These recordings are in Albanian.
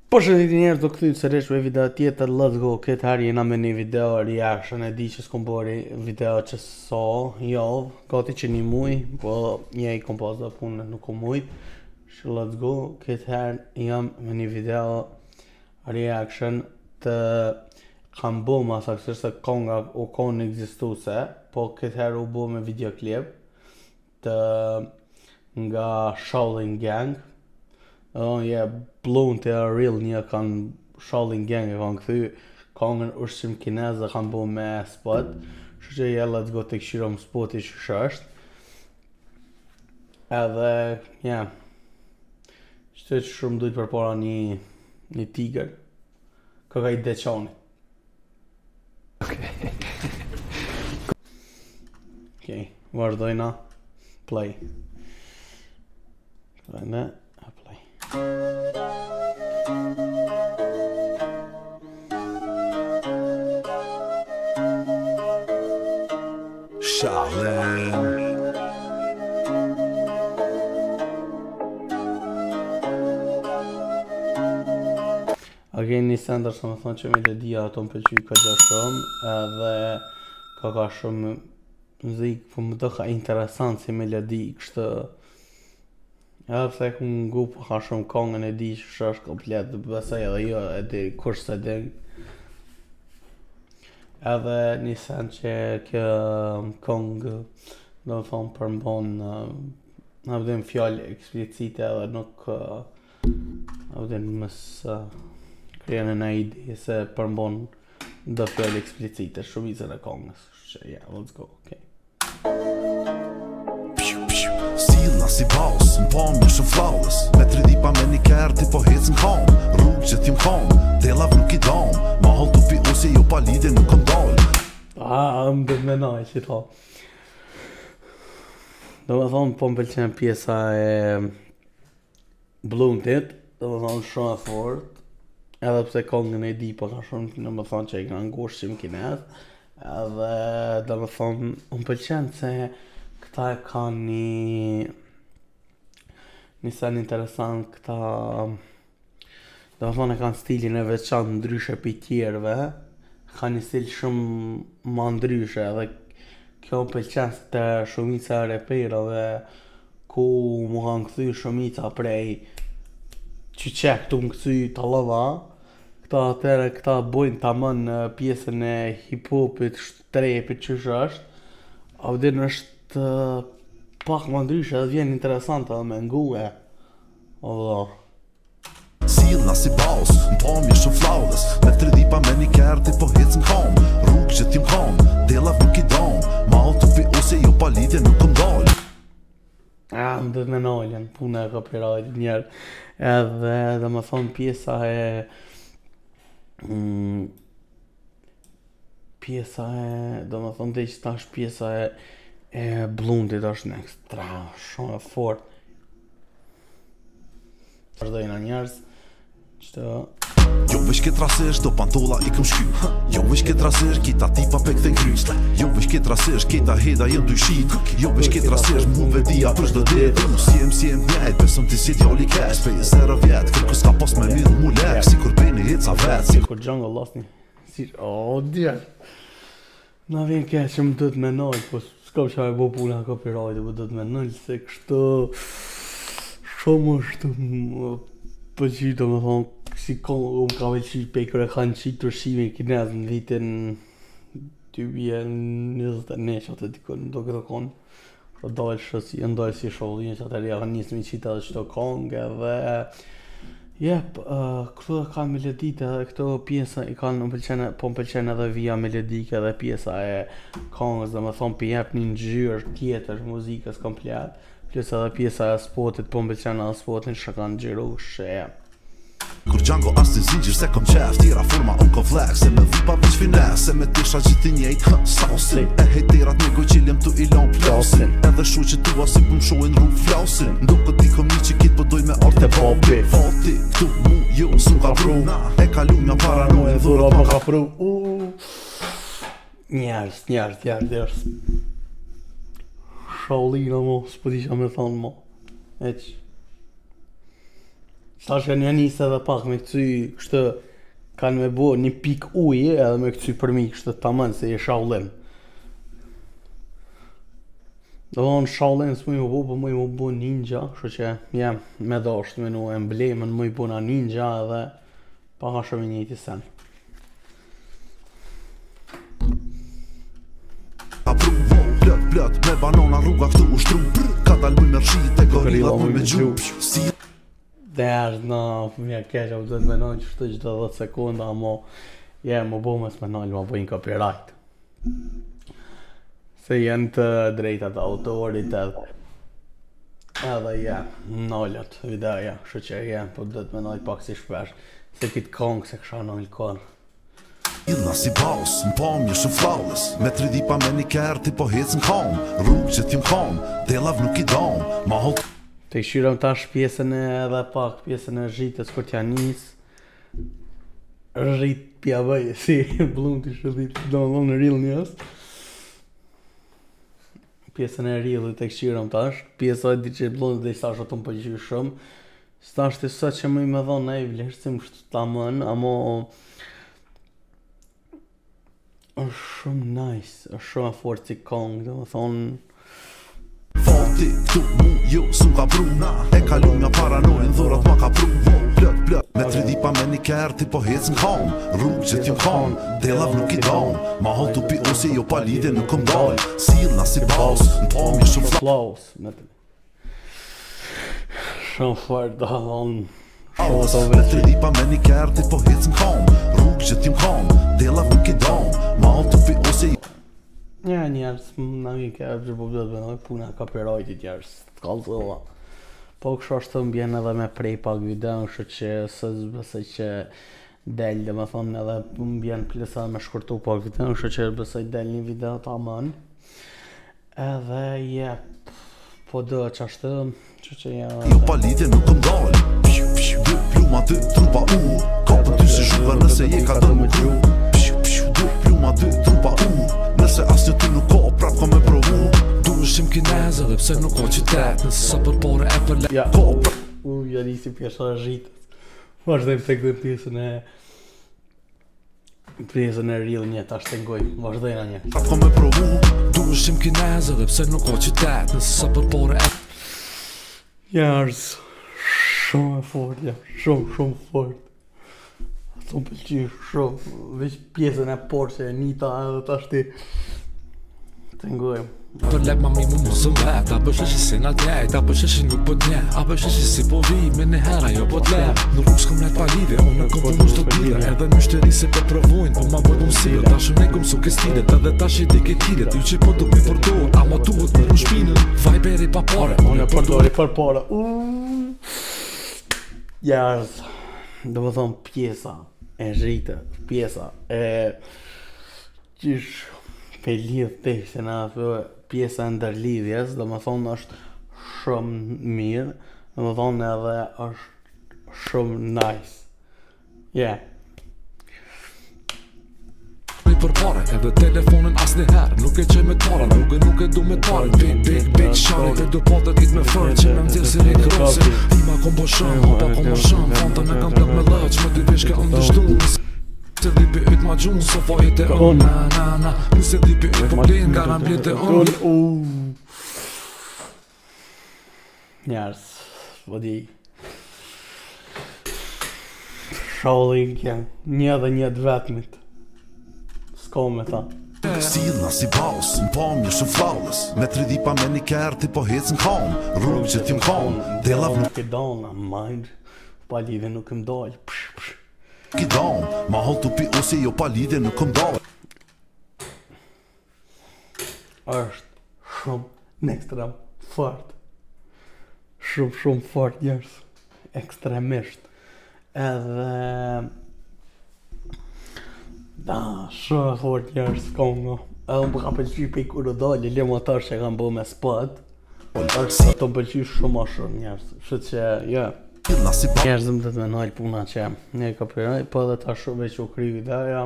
Po shëndetit njerëz, do kthejmë sërish me video tjetër, let's go. Këtë herë jena me një video reaction, e di që s'kom bërë video që javë, gati që një muj, po një i kom pas dhe punë, nuk kom mujt. Let's go, këtë herë jam me një video reaction të kam bo ma saksisht se konga u konë ekzistuse, po këtë herë u bo me videoklip të nga Shaulin gang. Blown të real një kanë Shaulin gang e kanë këthy kongën Ushqim Kinez dhe kanë bo me spot. Që let's go të këshirom spoti që shështë. Edhe, që shumë dujtë për para një tiger. Këka i deqoni. Okej, vazhdojna. Play. Vajme, play. Shaulin. Një sender që më thonë që melodia ato më pëlqy ka gja shumë, edhe ka shumë muzikë, po më do ka interesant si melodi kështë. Edhe pse ku ngu po ka shumë kongën e di që është komplet, besoj edhe jo e di kush se di. Edhe një sen që kjo kongë do më thonë përmbon në vëdim fjallë eksplicite edhe nuk në vëdim mësë krejën e në ide se përmbon do fjallë eksplicite shumicën e kongës. Let's go, okay. Silla si paus, në pamje shumë flawless. Me 3 dipa me një kërë ti po hecën kam. Rrugë që t'jim kam, delav nuk i dam. Ma hall t'u pi ose jo pa lidhe nuk kom dal. Më dhe menaj që ta. Do me thonë po më pëlqen pjesa e bluntit. Do me thonë shumë e fort. Edhe pse kongën e di po ka shumë, do me thonë që i ka ngu Ushqim Kinez. Edhe do me thonë më pëlqen se këta e ka një sen interesant, këta do me thonë e kanë stilin e veçantë ndryshe për tjerëve, ka një stil shumë ma ndryshe, dhe kjo më pëlqen se të shumica e reperave ku mu kanë këthy shumica prej që këtu më këthy të lëva, këta bojnë tamën pjesën e hip-hopit, trepit që është, a vëdin është pak më ndryshe edhe vjen interesant edhe me ngue. Silla si paus, në pamje shumë flawless. Me 3 dipa me një kërë ti po hecën kam. Rrugë që t'jim kam, delav nuk i dam. Ma hall t'u pi ose jo pa lidhje nuk kom dal. Më dhët me naljen, puna e copyright njerë. Edhe dhe më thonë pjesa e do më thonë dhe që ta është pjesa e blundit është në ekstra shumë e fort. Vazhdojna njerës qëto Jo vesh këtë rasisht do pantolla i këm shky. Jo vesh këtë rasisht kita tipa pe këthen kry. Jo vesh këtë rasisht kita heda jem dyshit. Jo vesh këtë rasisht mu vedia për shdo dit. Siem njajt, besëm ti si t'jolli kesh. Pe 0 vjet, kërku s'ka pos me midh mu lek. Si kur bejni hica vet. Si kur jungle lasni. Djerë. Na vjen kesh që më dhët me nëllë, po s'kam që e bo puna copyright, po dhët me nëllë, se kështë shumë është pëlqy, do me thonë, si më ka pëlqy pe kërë kanë qitë Ushqimin Kinez në vitin 2021 që të dikon, do këtë konë, kërë dalë si Shaulin, që atër ja kanë njësë mi qitë edhe qëto kongë, edhe këto ka melodite edhe këto pjesa i kanë më pëlqen edhe via melodike edhe pjesa e kongës, dhe me thonë për jep një ngjyrë tjetër muzikës komplet. Plus edhe pjesa e spotit, po më pëlqen edhe spotin që kanë gjiru Kur Django as të zingjir se kom qef, tira forma on ko flex. Se me dhipa veç fines, se me tisha që ti njejt sausin. E hejterat me gojqilim tu ilon plasin. Edhe shu që tua si pëm shohin rrug flasin. Ndo këtë di kom një që kit po doj me arte popi. Fati, këtu mu jo s'u ka pru. E kalum jam paranojnë dhura pa ka pru. Njerës Shaulin mo, s'po di qa me thonë mo. Eq Tash kanë janis edhe pak me këcy kështë kanë me bo një pik ujë edhe me këcy përmi kështë tamam se je Shaulin. Do në Shaulin s'mu ju bo, po mu ju bo ninja, kështë që jem me dasht me nu emblemen mu ju bo na ninja edhe pa ka shumë njëti sen. Blët me banana rruga këtu ushtru ka dal muj me rshit e gorilla muj me gju si Dhe është na mja keqa u duhet me nëjë qështë gjithë 10 sekunda amo më bo mes me nëjë ma bojnë copyright se jenë të drejtat autorit edhe nëllët videoja kështë që po duhet me nëjë pak si shpesh se kitë kongë se kësha nëjë kërë Illa si baus, në pomje shumë flawless Me 3 dipa me një kërë ti po hec në kam Rrugë që t'jum kam, delav nuk I dam Ma hot Të këshirëm tash pjesën e edhe pak pjesën e rritës kur t'ja nis Rrit pja bëj si blum t'i shëdhit do në rill njës Pjesën e rillit të këshirëm tash Pjesë e di që blum dhe i stash ato më pëgjy shumë Stash të sot që më I me dhonë e i vlerësim kështu ta mën Amo është shumë nice, është shumë fort si kong, dhe më thonë Fati, këtu mu ju s'u ka bruna E kalu nga paranojnë dhurat ma ka pru Blët, me 3 dipa me një kërë ti po hec në kam Rrugë që t'jum kam, delav nuk I dam Ma hotu pi ose jo pa lidhe nuk këm dal Silna si baus, në pomje shumë flaus Shumë fort, dhe thonë Me 3 dipa me një kërë ti po hec në kam Rrugë që t'jum kam, delav nuk I dam Ma hotu pi ose Ja njerës, në një kërë që po bëdhët bënoj puna copyrightit njerës të kalzëlla Po kështë është të mbjen edhe me prej pak video Kështë që së besoj që del dhe me thonë edhe mbjen plesa me shkurtu pak video Kështë që besoj del një video ta mën Edhe po do që ashtë që Jo pa lidhje nuk këm dal Dë pluma dë trupa u Kapën ty se shuga nëse je ka dë më gru Dë pluma dë trupa u Nëse asë ty nuk ka prap ka me provu Du Ushqim Kinez edhe pse nuk ka qytet Nëse sa për pare e për le ka prap Ja nisi pjesë e rritës Vazhdojmë të këtë pjesën e rill një ta shtengoj Vazhdojna një Prap ka me provu Du Ushqim Kinez edhe pse nuk ka qytet Nëse sa për pare e Jarës Shumë e fort, shumë fort Të më pëlqy shumë Veç pjesën e Porsche e nita edhe ta shti Të ngojmë Për lek ma mi mu mosëm vet A bësh është si nga t'lejt A bësh është nuk po t'nje A bësh është si po vi Me në hera jo po t'lejt Në rrugë s'kom let pa lidhe Unë kom po mush të t'lire Edhe në shtëri se po provojnë Po ma bëjt sire Ta shumë e kom su kestilet Edhe ta shi dik e kiret Ju që po t'u pi përdor A ma tuhet për u shpinën Vajberi pa pare Unë e përdori për pare Jarës Do më thonë pjesa e rritë Pjesa e Qish Pe lidh të se na pjesa e ndërlidhjes, do më thonë është shumë mirë, do më thonë edhe është shumë nice. Për pare, edhe telefonin as një herë Nuk e qej me t'para, nuk e du me t'pare Big shari, për do patët dit me fërë Që me m'zirë si rejt krosi Tima kom po shumë, hopa kom po shumë Fanta me kam plak me lëq, me dy vishke ndështu Se dhipi yt ma gjunë, so fajet e unë Na, nëse dhipi yt po plenë, gara mbjet e unë Njerës, vëdi Shaulin kja, një dhe një të vetmit S'ko me ta Silna si baus, në pomje shumë flawless Me 3 dipa me një kërë ti po hec në kam Rrugë që t'jum kam, delav nuk I dal, mind Pa lidhe nuk im dal I dam, ma hotu pi ose jo pa lidhe nuk këm dal është shumë në ekstrem fort Shumë fort njërës Ekstremisht Edhe Da, shumë fort njërës kongo Edhe më ka pëlqy pe I kur u dalë Le motor që kam bo me spot është të më pëlqy shumë a shumë njërës Shë që, njerëzëm dhe të me nalë puna që një copyright, po dhe ta shumë veç u kry videoja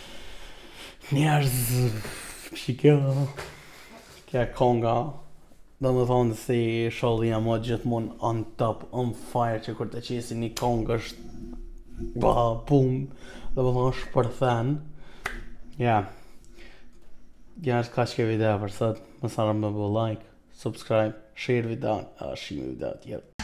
Njerëz Shqip Kja konga Do më thonë si Shaulin jam gjithmonë on top, on fire, që kur të qesi një kongë është ba, bum, do më thonë shpërthen. Ja, është ka që video për sot, më sarë me bu like, subscribe, share video, shimi video tjetë.